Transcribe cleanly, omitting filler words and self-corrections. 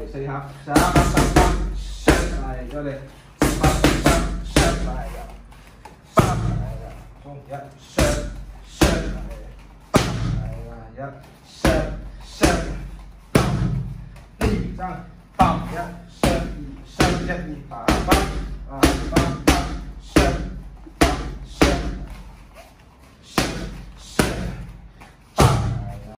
所以哈，上来，对不对？上来呀，中呀，上来呀，地上，棒呀，一一把棒。